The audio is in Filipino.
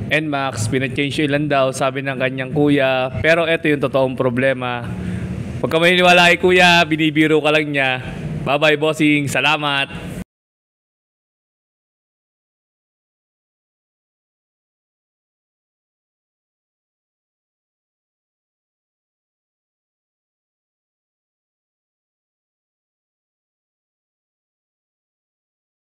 NMAX, pinachange yung ilan daw, sabi ng kanyang kuya. Pero ito yung totoong problema. Huwag ka maniniwala kay kuya, binibiro ka lang niya. Bye-bye, bossing. Salamat.